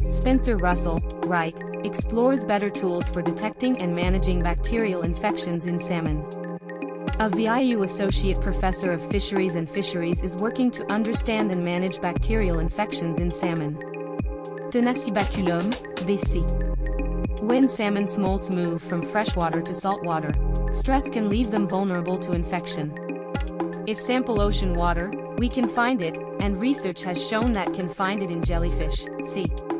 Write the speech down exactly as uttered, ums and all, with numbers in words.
Spencer Russell, Wright, explores better tools for detecting and managing bacterial infections in salmon. A V I U Associate Professor of Fisheries and Fisheries is working to understand and manage bacterial infections in salmon. Tenacibaculum, B C. When salmon smolts move from freshwater to saltwater, stress can leave them vulnerable to infection. If sample ocean water, we can find it, and research has shown that can find it in jellyfish. See.